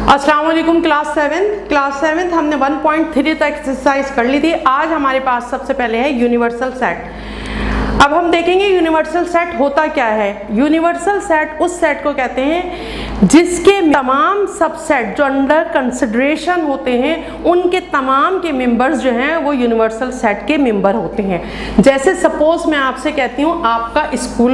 अस्सलाम वालेकुम class seven हमने 1.3 तक एक्सरसाइज कर ली थी। आज हमारे पास सबसे पहले है यूनिवर्सल सेट। अब हम देखेंगे यूनिवर्सल सेट होता क्या है। यूनिवर्सल सेट उस सेट को कहते हैं जिसके तमाम सबसेट जो अंडर कंसिडरेशन होते हैं उनके तमाम के मेंबर्स जो हैं वो यूनिवर्सल सेट के मेंबर होते हैं। जैसे सपोज मैं आपसे कहती हूँ आपका स्कूल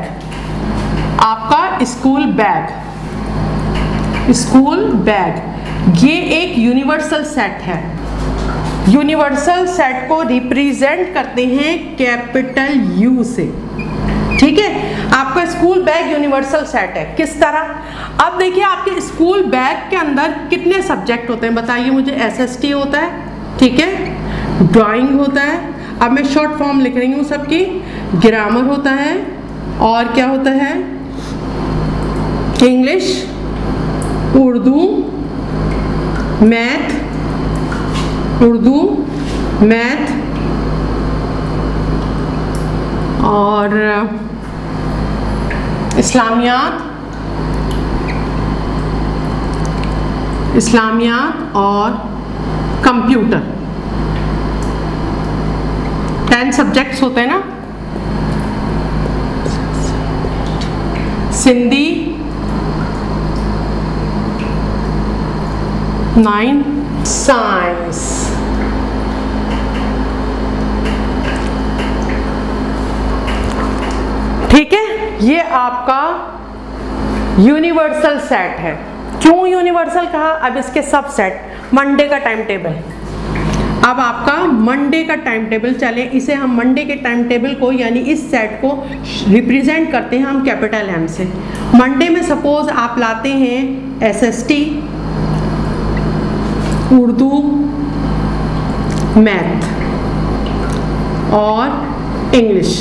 बैग ये एक यूनिवर्सल सेट है। यूनिवर्सल सेट को रिप्रेजेंट करते हैं कैपिटल यू से। ठीक है, आपका स्कूल बैग यूनिवर्सल सेट है। किस तरह? अब देखिए आपके स्कूल बैग के अंदर कितने सब्जेक्ट होते हैं बताइए मुझे। SST होता है, ठीक है, ड्राइंग होता है, अब मैं शॉर्ट फॉर्म लिख रही हूँ सबकी, ग्रामर होता है, और क्या होता है, इंग्लिश, उर्दू, मैथ, और इस्लामियात और कंप्यूटर। 10 सब्जेक्ट्स होते हैं ना। सिंधी 9, साइंस। ठीक है, ये आपका यूनिवर्सल सेट है। क्यों यूनिवर्सल कहा? अब इसके सब सेट। मंडे का टाइम टेबल, अब आपका मंडे का टाइम टेबल चले, इसे हम मंडे के टाइम टेबल को यानी इस सेट को रिप्रेजेंट करते हैं हम कैपिटल M से। मंडे में सपोज आप लाते हैं SST, उर्दू, मैथ और इंग्लिश,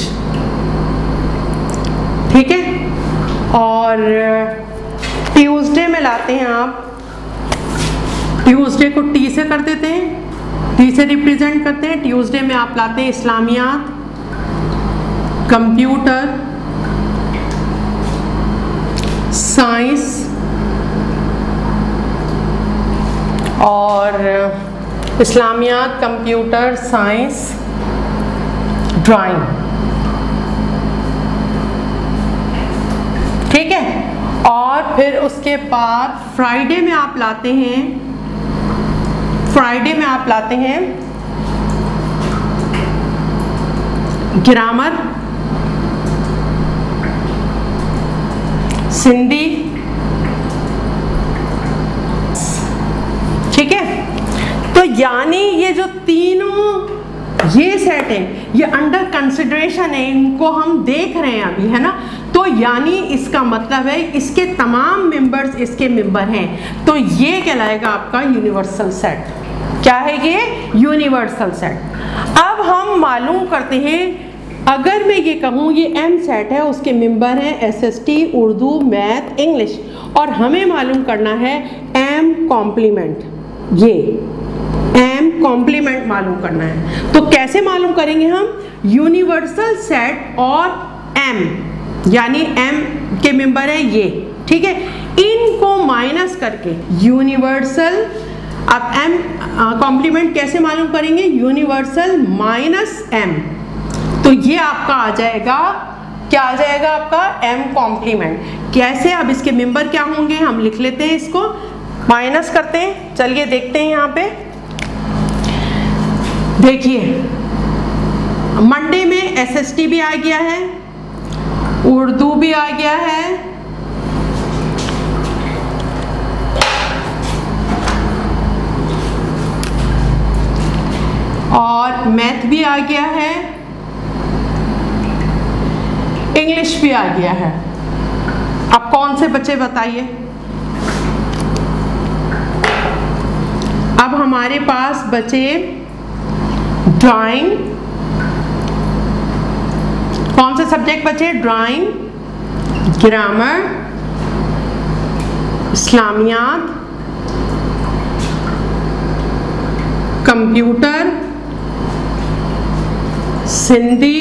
ठीक है। और ट्यूसडे में लाते हैं आप, ट्यूसडे को T से कर देते हैं, T से रिप्रेजेंट करते हैं। ट्यूसडे में आप लाते हैं इस्लामियात, कंप्यूटर, साइंस और इस्लामियात, कंप्यूटर, साइंस, ड्राइंग, ठीक है। और फिर उसके बाद फ्राइडे में आप लाते हैं ग्रामर, सिंधी, ठीक है। तो यानी ये जो तीनों ये सेट है ये अंडर कंसिडरेशन है, इनको हम देख रहे हैं अभी, है ना। तो यानी इसका मतलब है इसके तमाम मेंबर्स इसके मेंबर हैं, तो ये कहलाएगा आपका यूनिवर्सल सेट। क्या है ये? Universal set. अब हम मालूम करते हैं, अगर मैं ये कहूँ ये M सेट है, उसके मेंबर हैं SST, उर्दू, मैथ, इंग्लिश, और हमें मालूम करना है M कॉम्प्लीमेंट। ये M कॉम्प्लीमेंट मालूम करना है। तो कैसे मालूम करेंगे हम? यूनिवर्सल सेट और M यानी M के मेंबर है ये, ठीक है, इनको माइनस करके यूनिवर्सल, अब M कॉम्प्लीमेंट कैसे मालूम करेंगे? यूनिवर्सल माइनस M, तो ये आपका आ जाएगा, क्या आ जाएगा आपका? M complement. कैसे? अब इसके मेंबर क्या होंगे हम लिख लेते हैं, इसको माइनस करते हैं। चलिए देखते हैं यहाँ पे, देखिए मंडे में SST भी आ गया है, उर्दू भी आ गया है, और मैथ भी आ गया है, इंग्लिश भी आ गया है। अब कौन से बच्चे बताइए? अब हमारे पास बचे ड्राइंग। कौन से सब्जेक्ट बचे? Drawing, grammar, Islamiyat, computer, Sindhi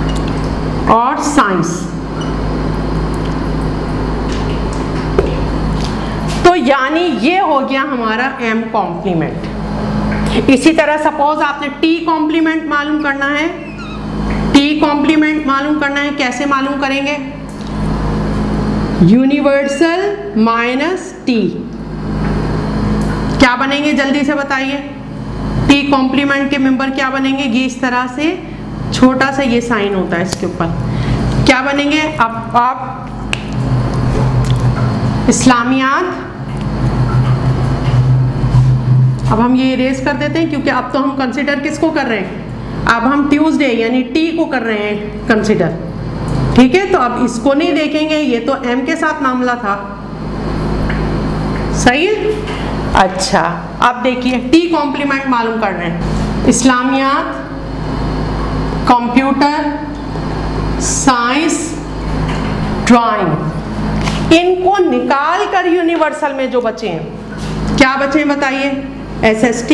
और साइंस। यानी ये हो गया हमारा m कॉम्प्लीमेंट। इसी तरह सपोज आपने t कॉम्प्लीमेंट मालूम करना है, t कॉम्प्लीमेंट मालूम करना है, कैसे मालूम करेंगे? यूनिवर्सल माइनस t, क्या बनेंगे जल्दी से बताइए? t कॉम्प्लीमेंट के मेंबर क्या बनेंगे? ये इस तरह से छोटा सा ये साइन होता है इसके ऊपर, क्या बनेंगे? अब आप इस्लामियात, अब हम ये इरेज कर देते हैं क्योंकि अब तो हम कंसिडर किसको कर रहे हैं? अब हम ट्यूसडे यानी टी को कर रहे हैं कंसिडर, ठीक है? तो अब इसको नहीं देखेंगे, ये तो एम के साथ मामला था, सही है? अच्छा, अब देखिए टी कॉम्प्लीमेंट मालूम कर रहे हैं। इस्लामियात, कंप्यूटर साइंस, ड्राइंग, इनको निकाल कर यूनिवर्सल में जो बचे हैं, क्या बचे हैं बताइए? SST,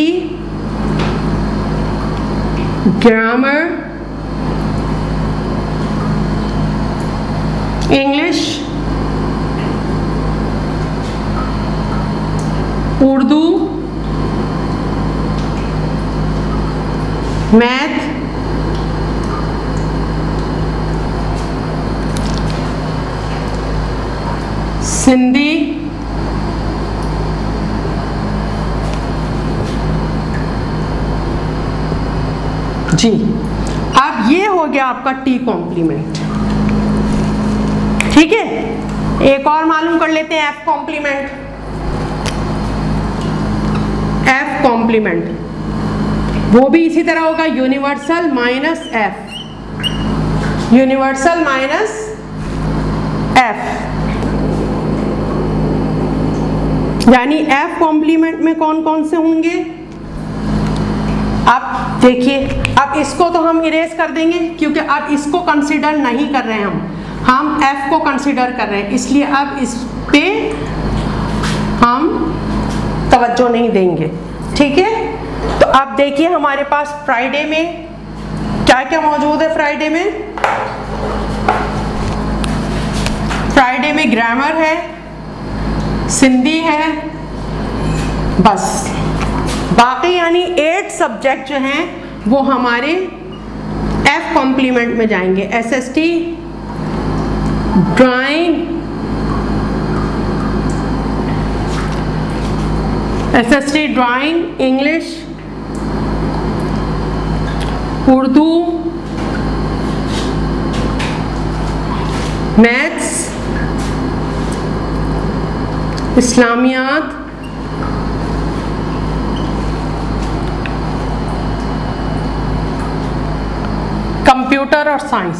grammar, English, Urdu, math, Sindhi, जी। अब ये हो गया आपका टी कॉम्प्लीमेंट, ठीक है? एक और मालूम कर लेते हैं एफ कॉम्प्लीमेंट। एफ कॉम्प्लीमेंट वो भी इसी तरह होगा, universal minus F, universal minus F, यानी एफ कॉम्प्लीमेंट में कौन कौन से होंगे? अब देखिए, अब इसको तो हम इरेज कर देंगे क्योंकि अब इसको कंसीडर नहीं कर रहे हैं हम एफ को कंसीडर कर रहे हैं, इसलिए अब इस पे हम तवज्जो नहीं देंगे, ठीक है? तो अब देखिए हमारे पास फ्राइडे में क्या क्या मौजूद है? फ्राइडे में, फ्राइडे में ग्रामर है, सिंधी है, बस। बाकी यानी 8 सब्जेक्ट जो हैं वो हमारे एफ कॉम्प्लीमेंट में जाएंगे। SST, drawing, SST drawing, English, Urdu, maths, Islamiyat, computer और साइंस,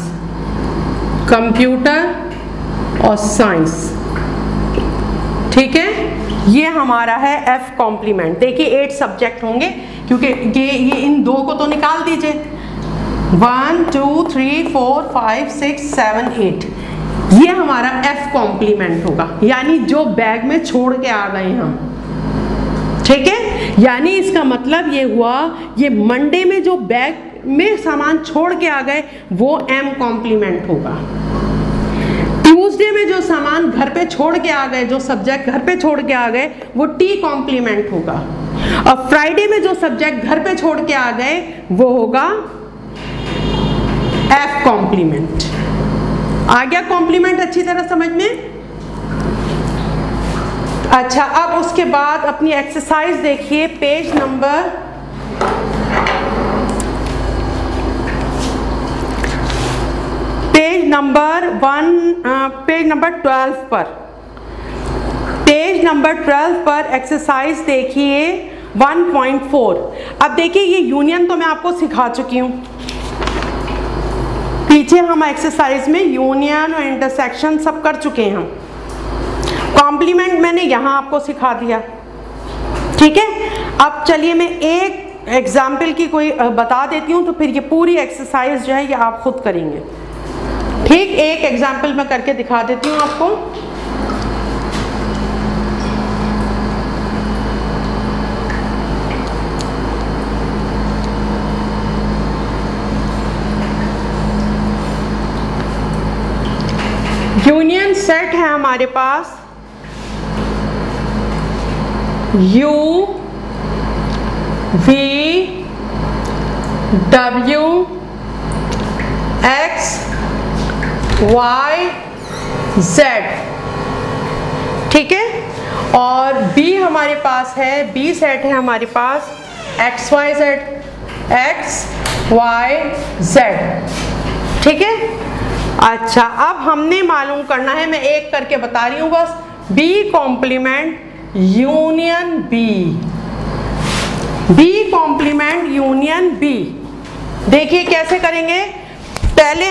कंप्यूटर और साइंस, ठीक है? ये हमारा है एफ कॉम्प्लीमेंट। देखिए 8 सब्जेक्ट होंगे क्योंकि ये इन दो को तो निकाल दीजिए, 1 2 3 4 5 6 7 8, ये हमारा एफ कॉम्प्लीमेंट होगा, यानी जो बैग में छोड़ के आ गए हम, ठीक है? यानी इसका मतलब ये हुआ, ये मंडे में जो बैग में सामान छोड़ के आ गए वो एम कॉम्प्लीमेंट होगा, ट्यूसडे में जो सामान घर पे छोड़ के आ गए, जो सब्जेक्ट घर पे छोड़ के आ गए वो टी कॉम्प्लीमेंट होगा, और फ्राइडे में जो सब्जेक्ट घर पे छोड़ के आ गए वो होगा एफ कॉम्प्लीमेंट। आ गया कॉम्प्लीमेंट अच्छी तरह समझ में? अच्छा, अब उसके बाद अपनी एक्सरसाइज देखिए, पेज नंबर 12 पर, पेज नंबर 12 पर एक्सरसाइज देखिए 1.4। अब देखिए ये यूनियन तो मैं आपको सिखा चुकी हूँ, पीछे हम एक्सरसाइज में यूनियन और इंटरसेक्शन सब कर चुके हैं हम। कॉम्प्लीमेंट मैंने यहाँ आपको सिखा दिया, ठीक है? अब चलिए मैं एक एग्जाम्पल की कोई बता देती हूँ, तो फिर ये पूरी एक्सरसाइज जो है ये आप खुद करेंगे, ठीक? एक एग्जाम्पल मैं करके दिखा देती हूँ आपको। यूनियन सेट है हमारे पास U V W X Y Z, ठीक है। और B हमारे पास है, B सेट है हमारे पास X Y Z, ठीक है। अच्छा, अब हमने मालूम करना है, मैं एक करके बता रही हूँ बस, B complement union B, B complement union B। देखिए कैसे करेंगे। पहले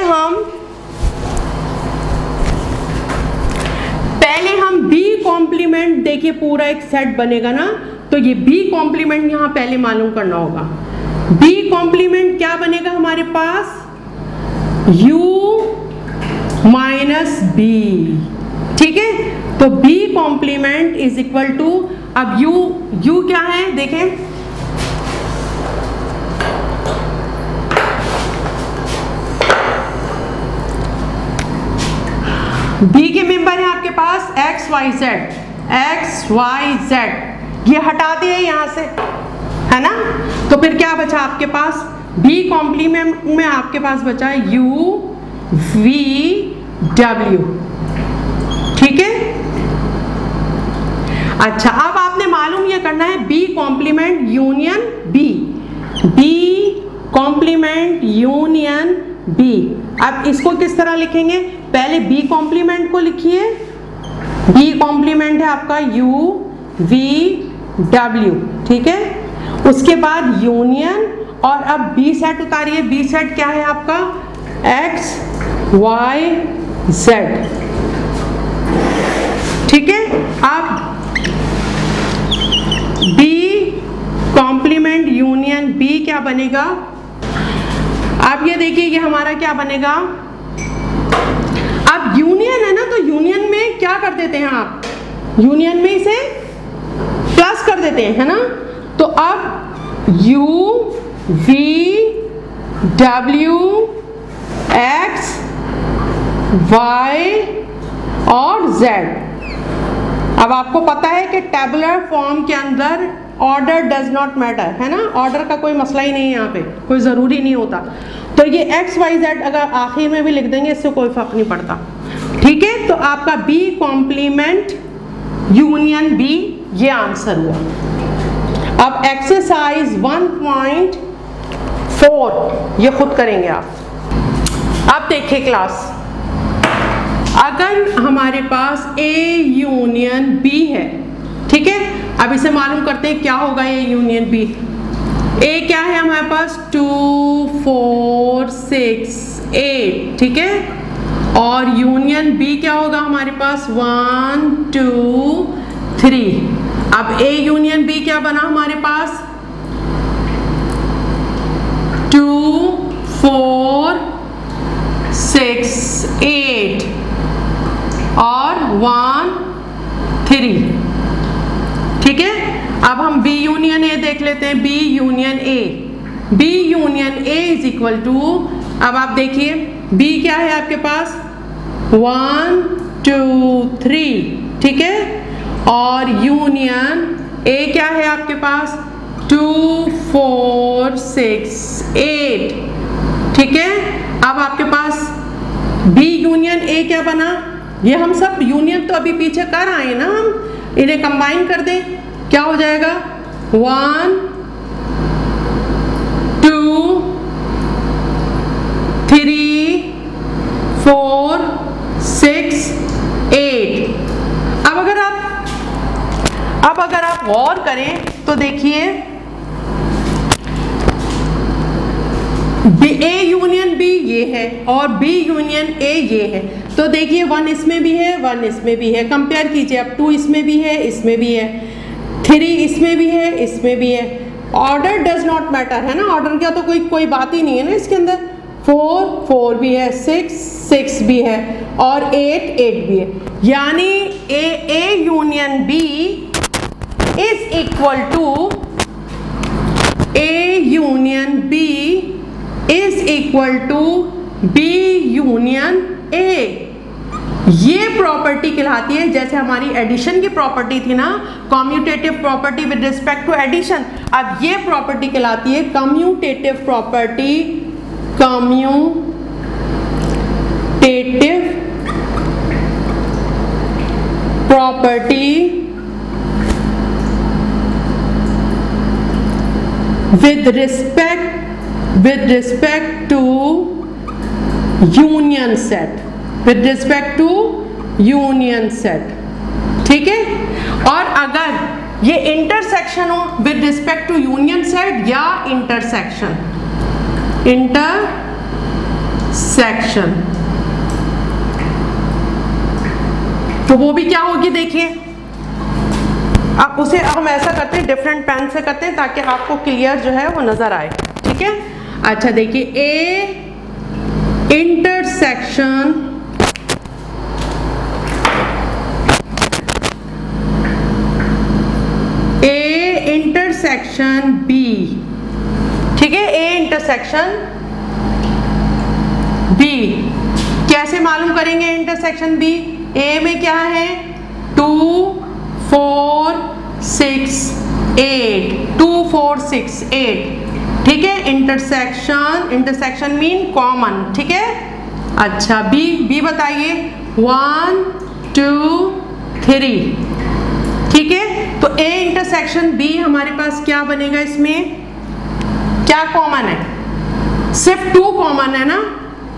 हम B कॉम्प्लीमेंट, देखिए पूरा एक सेट बनेगा ना, तो ये B कॉम्प्लीमेंट यहाँ पहले मालूम करना होगा। B कॉम्प्लीमेंट क्या बनेगा हमारे पास, U माइनस B, ठीक है। तो B complement is equal to, अब U क्या है देखें, B के मेंबर है आपके पास X Y Z, ये हटा दिए यहाँ से, है ना। तो फिर क्या बचा आपके पास, B कॉम्प्लीमेंट में आपके पास बचा U V W, ठीक है। अच्छा, अब आपने मालूम ये करना है B complement union B, B complement union B। अब इसको किस तरह लिखेंगे, पहले B कॉम्प्लीमेंट को लिखिए, B कॉम्प्लीमेंट है आपका U V W, ठीक है। उसके बाद यूनियन, और अब B सेट उतारिए, B सेट क्या है आपका X Y Z, ठीक है। अब B कॉम्प्लीमेंट यूनियन B क्या बनेगा, अब ये देखिए ये हमारा क्या बनेगा, अब यूनियन है ना, तो यूनियन में क्या कर देते हैं आप, यूनियन में इसे प्लस कर देते हैं, है ना। तो अब U V W X Y और Z। अब आपको पता है कि टेबुलर फॉर्म के अंदर ऑर्डर डज नॉट मैटर, है ना, ऑर्डर का कोई मसला ही नहीं है, यहाँ पे कोई ज़रूरी नहीं होता। तो ये X Y Z अगर आखिर में भी लिख देंगे इससे कोई फर्क नहीं पड़ता, ठीक है। तो आपका B कॉम्प्लीमेंट यूनियन B ये आंसर हुआ। अब एक्सरसाइज 1.4 ये खुद करेंगे आप। अब देखिए क्लास, अगर हमारे पास A यूनियन B है, ठीक है। अब इसे मालूम करते हैं क्या होगा A यूनियन B। A क्या है हमारे पास 2 4 6 8, ठीक है। और यूनियन B क्या होगा हमारे पास 1 2 3। अब A यूनियन B क्या बना हमारे पास 2 4 6 8 और 1 3, ठीक है। अब हम B यूनियन A देख लेते हैं, B union A, B union A is equal to, अब आप देखिए B क्या है आपके पास 1 2 3, ठीक है। और यूनियन A क्या है आपके पास 2 4 6 8, ठीक है। अब आपके पास B यूनियन A क्या बना, ये हम सब यूनियन तो अभी पीछे कर आए ना, हम इन्हें कंबाइन कर दें, क्या हो जाएगा 1 2 3 4 6 8। अब अगर आप गौर करें तो देखिए A यूनियन B ये है और B यूनियन A ये है, तो देखिए 1 इसमें भी है 1 इसमें भी है, कंपेयर कीजिए। अब 2 इसमें भी है इसमें भी है, 3 इसमें भी है इसमें भी है। ऑर्डर डज नॉट मैटर, है ना, ऑर्डर का तो कोई बात ही नहीं है ना इसके अंदर। 4 भी है, 6 भी है और 8 भी है, यानी A union B is equal to A union B is equal to B union A, ये प्रॉपर्टी कहलाती है, जैसे हमारी एडिशन की प्रॉपर्टी थी ना, commutative property with respect to addition, अब ये प्रॉपर्टी कहलाती है commutative property, commutative property with respect to union set, with respect to union set, ठीक है। और अगर ये इंटरसेक्शन हो with respect to union set या इंटरसेक्शन तो वो भी क्या होगी देखिए। अब उसे हम ऐसा करते हैं, डिफरेंट पेन से करते हैं ताकि आपको क्लियर जो है वो नजर आए, ठीक है। अच्छा देखिए, ए इंटरसेक्शन बी, ठीक है, ए इंटरसेक्शन बी। कैसे मालूम करेंगे इंटरसेक्शन बी? ए में क्या है, 2 4 6 8, 2 4 6 8, ठीक है। इंटरसेक्शन मीन कॉमन, ठीक है। अच्छा बी बताइए, 1 2 3, ठीक है। तो ए इंटरसेक्शन बी हमारे पास क्या बनेगा, इसमें क्या कॉमन है, सिर्फ 2 कॉमन है ना,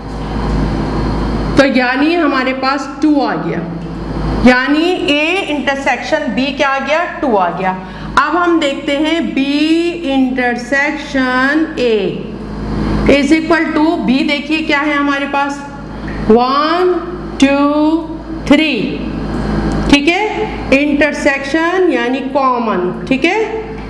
तो यानी हमारे पास 2 आ गया, यानी ए इंटरसेक्शन बी क्या आ गया, 2 आ गया। अब हम देखते हैं B intersection A is equal to, B देखिए क्या है हमारे पास, 1 2 3, ठीक है। इंटरसेक्शन यानी कॉमन, ठीक है।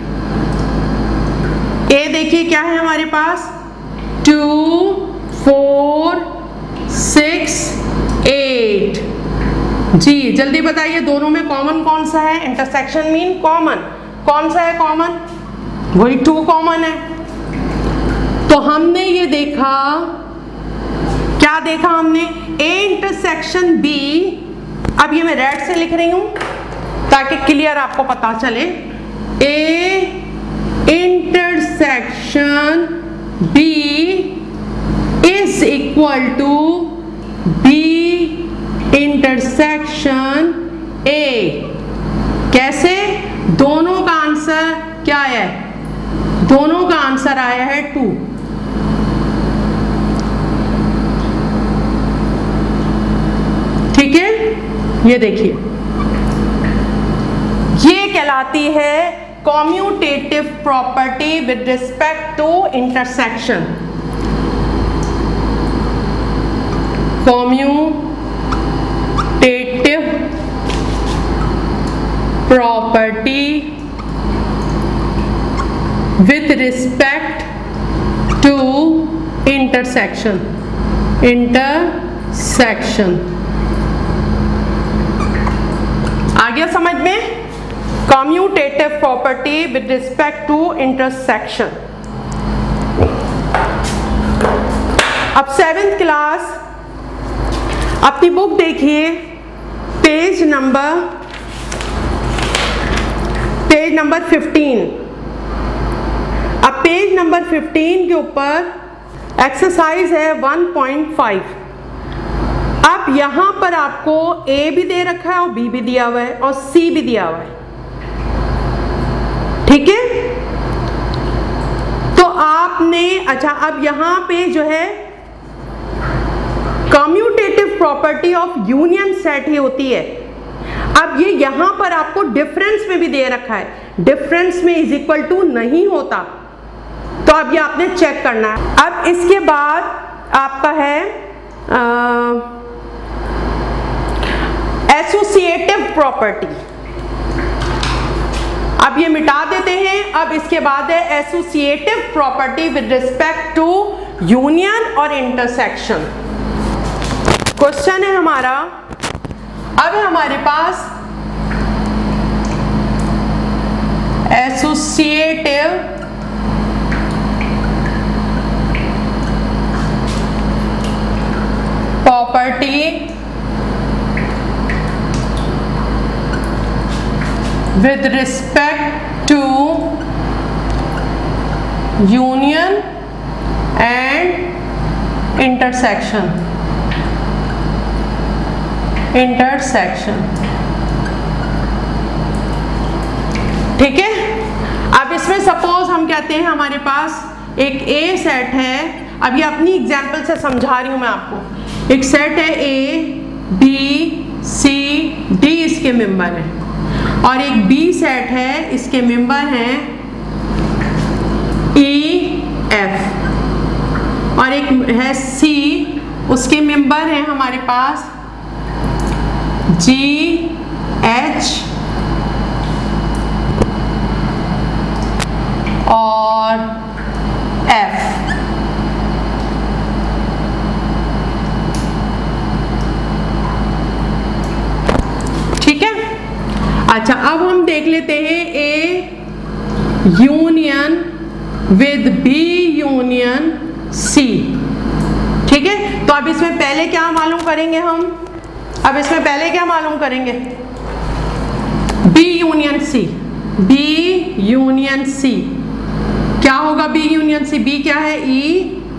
ए देखिए क्या है हमारे पास, 2 4 6 8। जी जल्दी बताइए, दोनों में कॉमन कौन सा है? इंटरसेक्शन मीन कॉमन, कौन सा है कॉमन? वही 2 कॉमन है। तो हमने ये देखा, क्या देखा हमने, ए इंटरसेक्शन बी, अब ये मैं रेड से लिख रही हूं ताकि क्लियर आपको पता चले, A intersection B is equal to B intersection A. कैसे? दोनों का आंसर क्या है, दोनों का आंसर आया है 2। ठीक है, ये देखिए, ये कहलाती है commutative property with respect to intersection. Commutative property with respect to intersection, आ गया समझ में? Commutative property with respect to intersection. अब 7th क्लास अपनी बुक देखिए, पेज नंबर 15। अब पेज नंबर 15 के ऊपर एक्सरसाइज है 1.5। अब यहां पर आपको ए भी दे रखा है और बी भी दिया हुआ है और सी भी दिया हुआ है, ठीक है। तो आपने, अच्छा अब यहां पे जो है commutative property of union set ही होती है। अब ये यहां पर आपको डिफरेंस में भी दे रखा है, डिफरेंस में इज इक्वल टू नहीं होता, तो अब ये आपने चेक करना है। अब इसके बाद आपका है एसोसिएटिव प्रॉपर्टी। अब ये मिटा देते हैं। अब इसके बाद है associative property with respect to union और इंटरसेक्शन। क्वेश्चन है हमारा, अब है हमारे पास associative property with respect to union and intersection. ठीक है। अब इसमें सपोज हम कहते हैं हमारे पास एक ए सेट है, अब ये अपनी एग्जाम्पल से समझा रही हूं मैं आपको। एक सेट है ए बी सी डी, इसके मेंबर हैं, और एक बी सेट है, इसके मेंबर हैं ई एफ, और एक है सी, उसके मेंबर हैं हमारे पास जी एच और एफ। ठीक है। अच्छा, अब हम देख लेते हैं A union with B union C. ठीक है, तो अब इसमें पहले क्या मालूम करेंगे हम? अब इसमें पहले क्या मालूम करेंगे? B union C. B union C क्या होगा? बी यूनियन सी, बी क्या है? E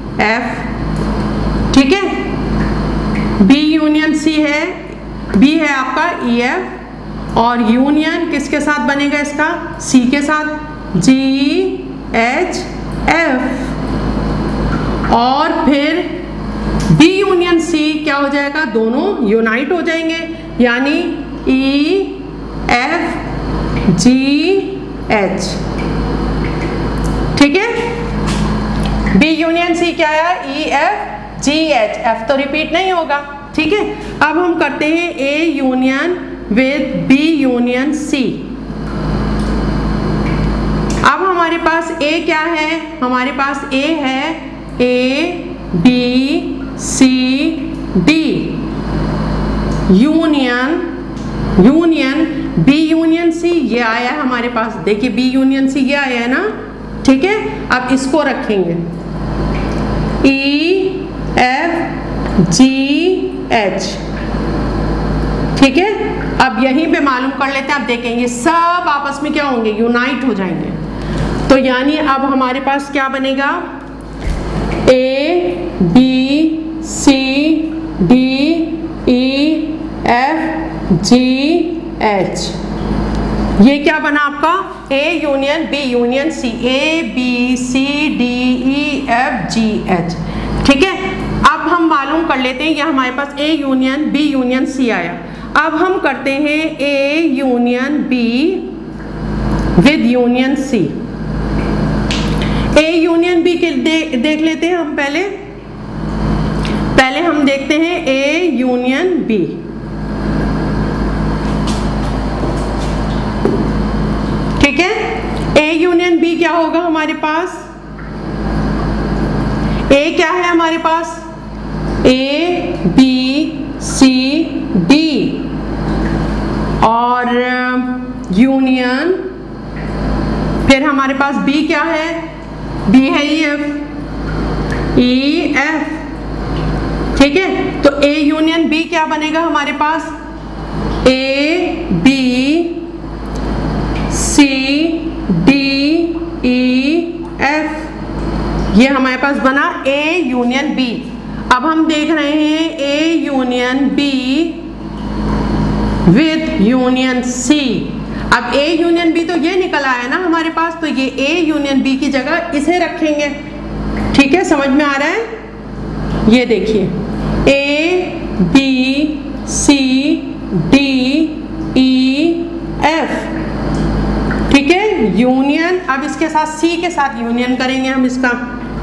F. ठीक है, बी यूनियन सी है, बी है आपका ई एफ, और यूनियन किसके साथ बनेगा इसका? सी के साथ, जी एच एफ। और फिर बी यूनियन सी क्या हो जाएगा? दोनों यूनाइट हो जाएंगे, यानी ई एफ जी एच। ठीक है, बी यूनियन सी क्या है? E F G H, F तो रिपीट नहीं होगा। ठीक है, अब हम करते हैं A union with B union C. अब हमारे पास ए क्या है? हमारे पास ए है A B C D union B union C, ये आया है हमारे पास। देखिए बी यूनियन सी ये आया है ना। ठीक है, अब इसको रखेंगे ई एफ जी एच। ठीक है, अब यहीं पे मालूम कर लेते हैं। अब देखेंगे सब आपस में क्या होंगे? यूनाइट हो जाएंगे। तो यानी अब हमारे पास क्या बनेगा? A B C D E F G H. ये क्या बना आपका? A union B union C, A B C D E F G H. ठीक है, अब हम मालूम कर लेते हैं, ये हमारे पास A union B union C आया। अब हम करते हैं A union B with union C. A union B के देख लेते हैं हम। पहले हम देखते हैं ए यूनियन बी। ठीक है, ए यूनियन बी क्या होगा हमारे पास? ए क्या है हमारे पास? ए बी सी डी, और यूनियन, फिर हमारे पास बी क्या है? बी है ई एफ। ठीक है, तो ए यूनियन बी क्या बनेगा हमारे पास? A B C D E F, ये हमारे पास बना ए यूनियन बी। अब हम देख रहे हैं A union B with union C. अब ए यूनियन बी तो ये निकल आया ना हमारे पास, तो ये ए यूनियन बी की जगह इसे रखेंगे। ठीक है, समझ में आ रहा है? ये देखिए A B C D E F. ठीक है, यूनियन, अब इसके साथ सी के साथ यूनियन करेंगे हम इसका,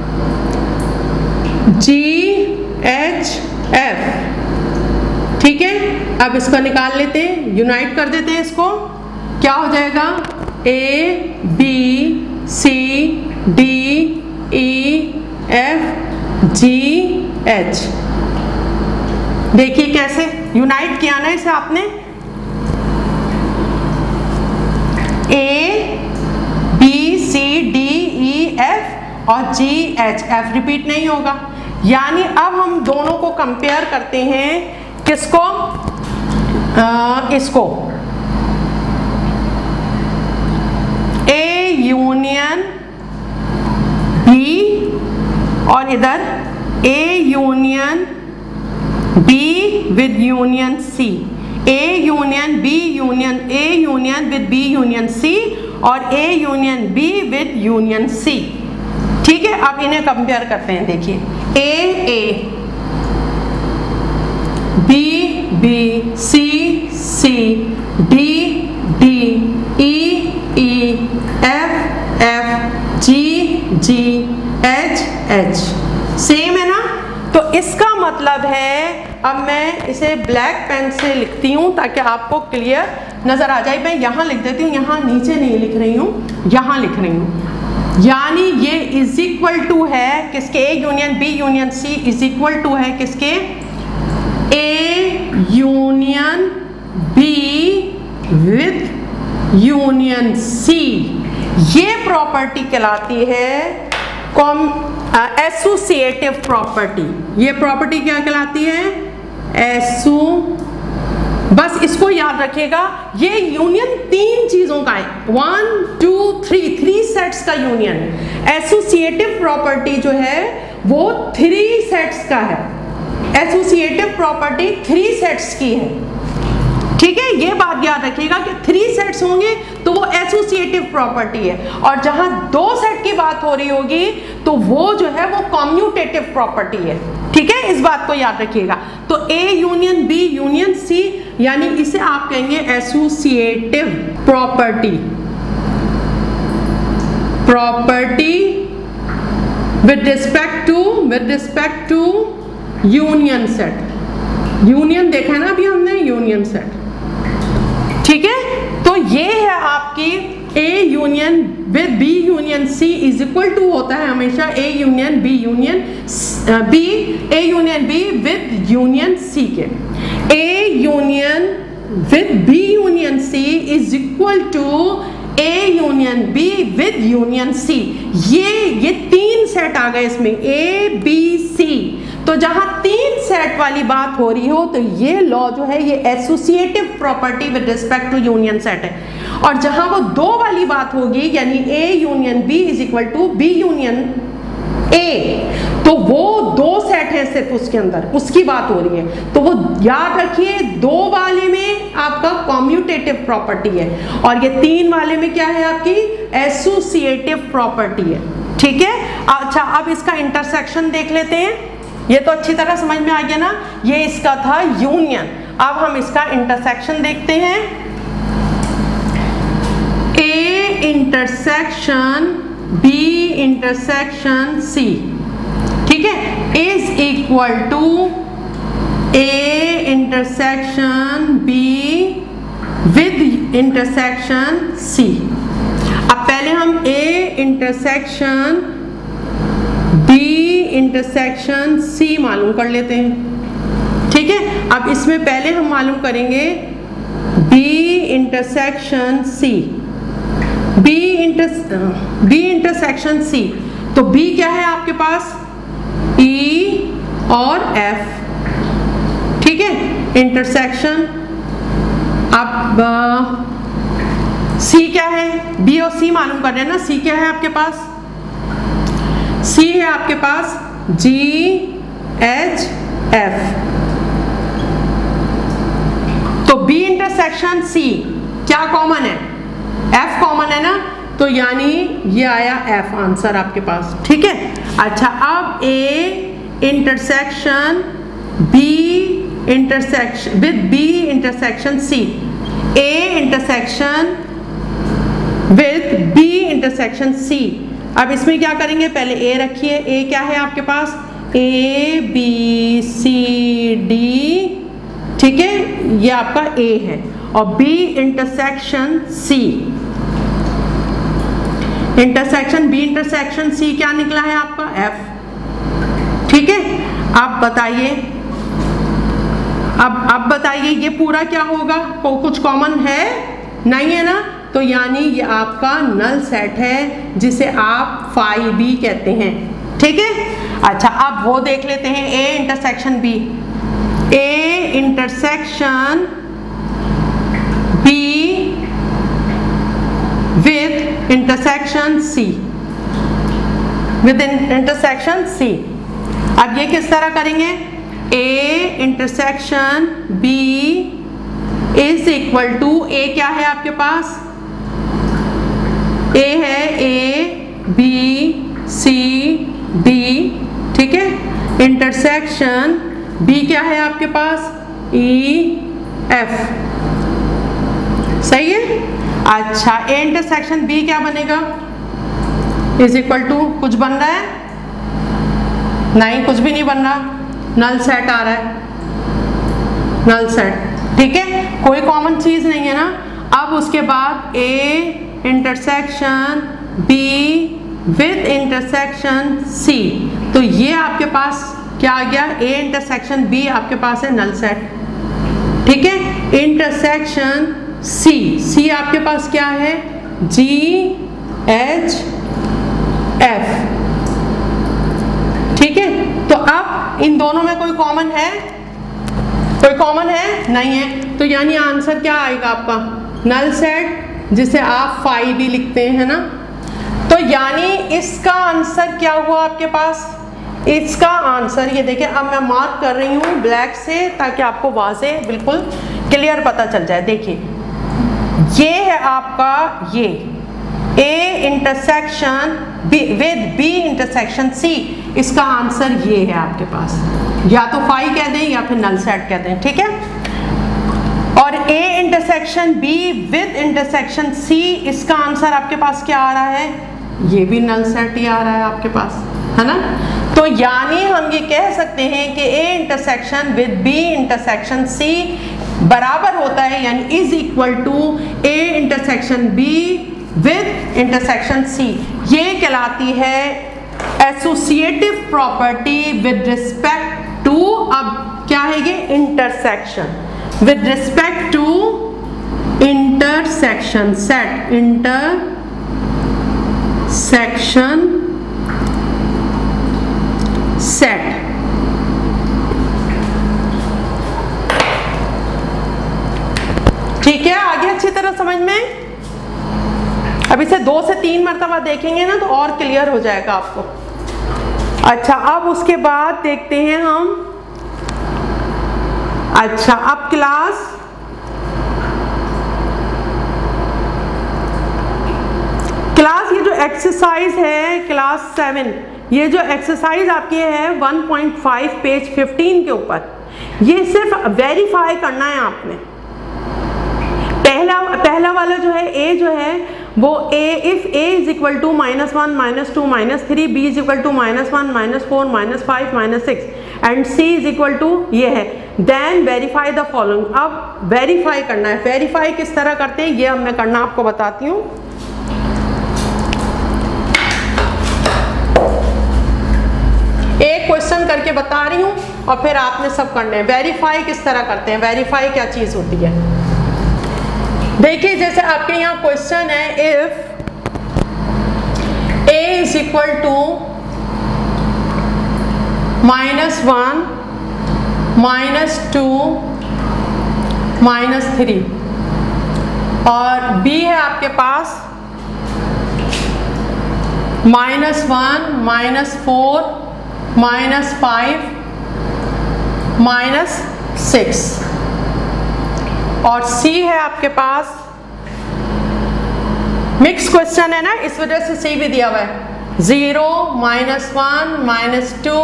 जी एच एफ। ठीक है, अब इसको निकाल लेते हैं, यूनाइट कर देते हैं इसको। क्या हो जाएगा? A B C D E F G H. देखिए कैसे यूनाइट किया ना इसे आपने। A B C D E F और जी एच, एफ रिपीट नहीं होगा। यानी अब हम दोनों को कंपेयर करते हैं, किसको? इसको इधर A union B with union C, A union B union A union with B union C और A union B with union C। ठीक है, अब इन्हें कंपेयर करते हैं। देखिए A B B C C D D E E F F G G H H same है ना। तो इसका मतलब है, अब मैं इसे ब्लैक पेन से लिखती हूँ ताकि आपको क्लियर नजर आ जाए। मैं यहाँ लिख देती हूँ, यहाँ नीचे नहीं लिख रही हूँ, यहाँ लिख रही हूँ। यानी ये इज इक्वल टू है किसके, A union B union C is equal to है किसके, A union B with union C। ये प्रॉपर्टी कहलाती है एसोसिएटिव प्रॉपर्टी। ये प्रॉपर्टी क्या कहलाती है, बस इसको याद रखिएगा, ये यूनियन तीन चीजों का है, 1 2 3 सेट्स का यूनियन है। एसोसिएटिव प्रॉपर्टी जो है वो 3 सेट्स का है, एसोसिएटिव प्रॉपर्टी 3 सेट्स की है। ठीक है, ये बात याद रखिएगा कि 3 सेट्स होंगे तो वो एसोसिएटिव प्रॉपर्टी है, और जहां 2 सेट की बात हो रही होगी तो वो जो है वो कम्यूटेटिव प्रॉपर्टी है। ठीक है, इस बात को याद रखिएगा। तो A union B union C, यानी इसे आप कहेंगे associative property, property with respect to union set. Union देखा है ना अभी हमने, यूनियन सेट। ठीक है, तो ये है आपकी A union with B union C is equal to होता है हमेशा A union B union B, A union B with union C के। A union with B union C is equal to A union B with union C। ये 3 set आ गए इसमें, A B C। तो जहां 3 set वाली बात हो रही हो तो ये लॉ जो है ये associative property with respect to union set है, और जहां वो 2 वाली बात होगी यानी A union B is equal to B union A, तो वो 2 सेट है सिर्फ उसके अंदर, उसकी बात हो रही है। तो वो याद रखिए 2 वाले में आपका कम्यूटेटिव प्रॉपर्टी है और ये 3 वाले में क्या है आपकी एसोसिएटिव प्रॉपर्टी है। ठीक है, अच्छा अब इसका इंटरसेक्शन देख लेते हैं। ये तो अच्छी तरह समझ में आ गया ना, ये इसका था यूनियन। अब हम इसका इंटरसेक्शन देखते हैं। A intersection B intersection C, ठीक है, is equal to A intersection B with intersection C। अब पहले हम A intersection B intersection C मालूम कर लेते हैं। ठीक है, अब इसमें पहले हम मालूम करेंगे B intersection C, B intersection C। तो B क्या है आपके पास, E और F। ठीक है, इंटरसेक्शन। अब C क्या है, B और C मालूम कर रहे हैं ना। C क्या है आपके पास, C है आपके पास G H F। तो B इंटरसेक्शन C क्या कॉमन है, F कॉमन है ना, तो यानी ये आया F आंसर आपके पास। ठीक है, अच्छा अब A intersection B intersection with B intersection C, A intersection with B intersection C। अब इसमें क्या करेंगे, पहले A रखिए। A क्या है आपके पास, A B C D। ठीक है, ये आपका A है, और B intersection C, intersection B intersection C क्या निकला है आपका F। ठीक है, आप बताइए, अब बताइए ये पूरा क्या होगा, कुछ कॉमन है नहीं है ना, तो यानी ये आपका नल सेट है जिसे आप phi B कहते हैं। ठीक है, अच्छा अब वो देख लेते हैं A intersection B, A intersection B with intersection C, with intersection C। अब ये किस तरह करेंगे, A intersection B is equal to, A क्या है आपके पास, A है A B C D, ठीक है, इंटरसेक्शन B क्या है आपके पास, E F, सही है। अच्छा, A इंटरसेक्शन B क्या बनेगा, इज इक्वल टू, कुछ बन रहा है, नहीं कुछ भी नहीं बन रहा, नल सेट आ रहा है, नल सेट, ठीक है, कोई कॉमन चीज नहीं है ना। अब उसके बाद A intersection B with intersection C, तो ये आपके पास क्या आ गया, A इंटरसेक्शन B आपके पास है नल सेट, ठीक है। इंटरसेक्शन C आपके पास क्या है, G H F, ठीक है। तो अब इन दोनों में कोई कॉमन है, कोई कॉमन है नहीं है, तो यानी आंसर क्या आएगा आपका, नल सेट, जिसे आप फाई भी लिखते हैं ना। तो यानी इसका आंसर क्या हुआ आपके पास, इसका आंसर ये देखिए, अब मैं मार्क कर रही हूँ ब्लैक से ताकि आपको वाज़े बिल्कुल क्लियर पता चल जाए। देखिए ये है आपका, ये A intersection with B intersection C, इसका आंसर ये है आपके पास, या तो फाई कह दें या फिर नल सेट कह दें, ठीक है। और A intersection B with intersection C, इसका आंसर आपके पास क्या आ रहा है, ये भी नल सेट ही आ रहा है आपके पास, है ना। तो यानी हम ये कह सकते हैं कि A intersection with B intersection C बराबर होता है, यानी is equal to A intersection B with intersection C। ये कहलाती है associative property with respect to, अब क्या है ये, intersection, with respect to intersection set, intersection set, ठीक है। आगे अच्छी तरह समझ में, अब इसे 2 से 3 मरतबा देखेंगे ना तो और क्लियर हो जाएगा आपको। अच्छा, अब उसके बाद देखते हैं हम, अच्छा अब क्लास ये जो एक्सरसाइज है क्लास 7, ये जो एक्सरसाइज आपकी है 1.5 पेज 15 के ऊपर, ये सिर्फ वेरीफाई करना है आपने। पहला वाला जो है A जो है वो A, if A is equal to -1 -2 -3, B is equal to -1 -4 -5 -6 and C is equal to ये है, देन वेरीफाई द फॉलोइंग। अब वेरीफाई करना है, वेरीफाई किस तरह करते हैं ये अब मैं करना आपको बताती हूँ। एक क्वेश्चन करके बता रही हूँ और फिर आपने सब करने हैं। वेरीफाई किस तरह करते हैं, वेरीफाई क्या चीज होती है, देखिए जैसे आपके यहाँ क्वेश्चन है, if A is equal to -1 -2 -3 और B है आपके पास -1 -4 -5 -6 और C है आपके पास, मिक्स क्वेश्चन है ना इस वजह से C भी दिया हुआ है, 0 -1 -2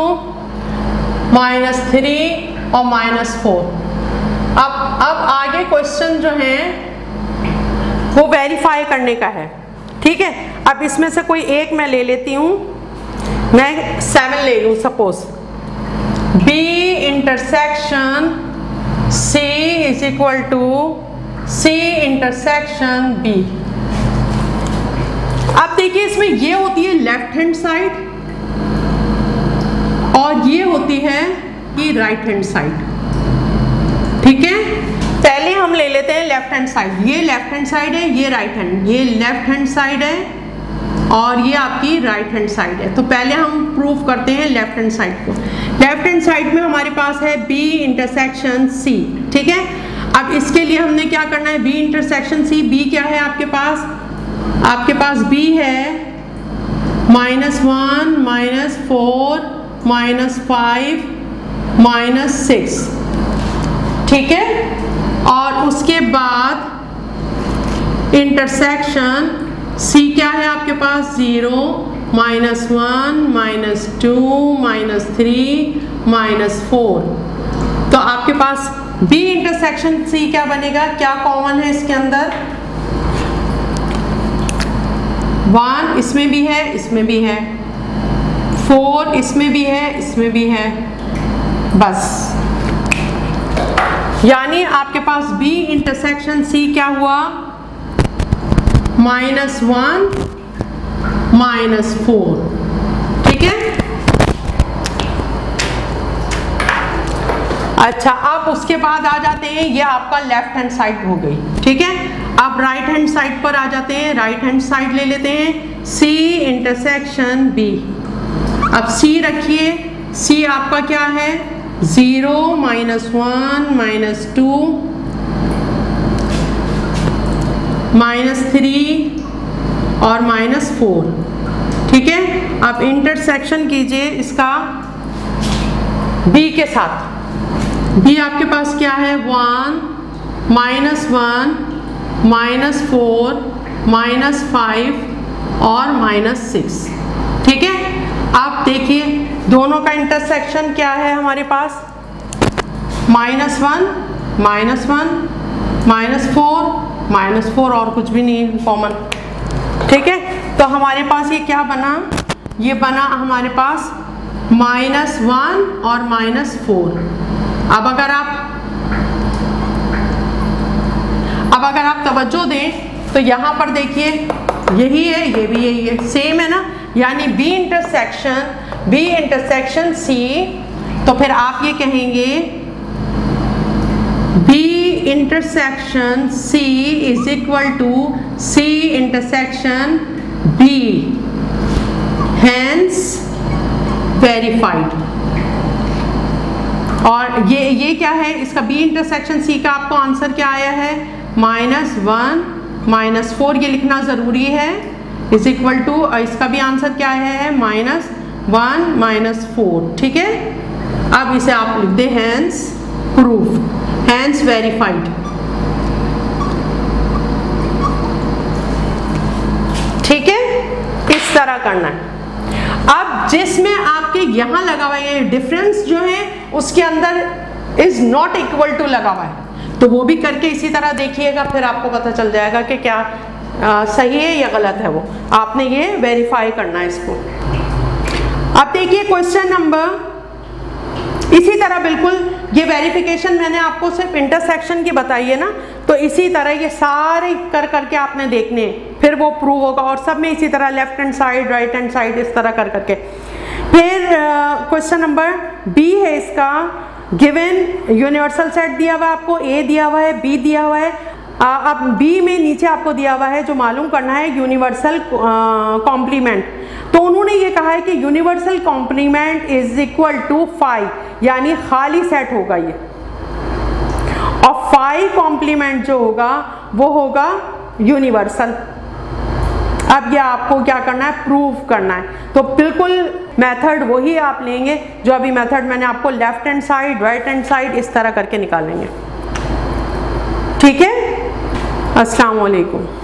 -3 और -4। अब आगे क्वेश्चन जो हैं वो वेरीफाई करने का है, ठीक है। अब इसमें से कोई एक मैं ले लेती हूँ, मैं 7 ले लूँ suppose, B intersection C is equal to C intersection B। अब देखिए इसमें ये होती है लेफ्ट हैंड साइड और ये होती है कि राइट हैंड साइड, ठीक है। पहले हम ले लेते हैं लेफ्ट हैंड साइड, ये लेफ्ट हैंड साइड है, ये राइट हैंड, ये लेफ्ट हैंड साइड है और ये आपकी राइट हैंड साइड है। तो पहले हम प्रूव करते हैं लेफ्ट हैंड साइड को। लेफ्ट हैंड साइड में हमारे पास है B इंटरसेक्शन C, ठीक है। अब इसके लिए हमने क्या करना है, B इंटरसेक्शन C, B क्या है आपके पास, आपके पास B है -1 -4 -5 -6, ठीक है। और उसके बाद इंटरसेक्शन C क्या है आपके पास, 0 -1 -2 -3 -4। तो आपके पास B इंटरसेक्शन C क्या बनेगा, क्या कॉमन है इसके अंदर, 1 इसमें भी है, इसमें भी है, 4 इसमें भी है, इसमें भी है, बस। यानी आपके पास B इंटरसेक्शन C क्या हुआ, -1 -4, ठीक है। अच्छा, अब उसके बाद आ जाते हैं, ये आपका लेफ्ट हैंड साइड हो गई, ठीक है। अब राइट हैंड साइड पर आ जाते हैं, राइट हैंड साइड ले लेते हैं, C इंटरसेक्शन B। अब C रखिए, C आपका क्या है, 0 -1 -2 -3 और -4, ठीक है। अब इंटरसेक्शन कीजिए इसका B के साथ। B आपके पास क्या है, 1 -1 -4 -5 और -6, ठीक है। आप देखिए दोनों का इंटरसेक्शन क्या है हमारे पास, -1 -4 और कुछ भी नहीं कॉमन, ठीक है। तो हमारे पास ये क्या बना, ये बना हमारे पास -1 और -4। अब अगर आप तवज्जो दें तो यहाँ पर देखिए यही है, ये भी यही है, सेम है ना। यानी B इंटरसेक्शन C, तो फिर आप ये कहेंगे B intersection C is equal to C intersection B, hence verified. और ये क्या है इसका, B इंटरसेक्शन C का आपको आंसर क्या आया है, -1 -4, ये लिखना ज़रूरी है, इज इक्वल टू, इसका भी आंसर क्या है, -1 -4, ठीक है। अब इसे आप लिख दे हैंस प्रूफ, हैंस वेरीफाइड, ठीक है। इस तरह करना है। अब जिसमें आपके यहाँ लगा हुआ है डिफरेंस जो है उसके अंदर इज नॉट इक्वल टू लगा हुआ है, तो वो भी करके इसी तरह देखिएगा, फिर आपको पता चल जाएगा कि क्या सही है या गलत है। वो आपने ये वेरीफाई करना है इसको। अब देखिए क्वेश्चन नंबर, इसी तरह बिल्कुल ये वेरिफिकेशन मैंने आपको सिर्फ इंटरसेक्शन की बताई है ना, तो इसी तरह ये सारे करके आपने देखने, फिर वो प्रूव होगा। और सब में इसी तरह left hand side, right hand side, इस तरह करके। फिर क्वेश्चन नंबर B है इसका, गिवन यूनिवर्सल सेट दिया हुआ है आपको, A दिया हुआ है, B दिया हुआ है। अब B में नीचे आपको दिया हुआ है जो मालूम करना है यूनिवर्सल कॉम्प्लीमेंट। तो उन्होंने ये कहा है कि universal complement is equal to 5, यानी खाली सेट होगा ये, और 5 कॉम्प्लीमेंट जो होगा वो होगा यूनिवर्सल। अब ये आपको क्या करना है, प्रूव करना है। तो बिल्कुल मेथड वही आप लेंगे जो अभी मेथड मैंने आपको left hand side, right hand side इस तरह करके निकालेंगे, ठीक है। अस्सलाम वालेकुम।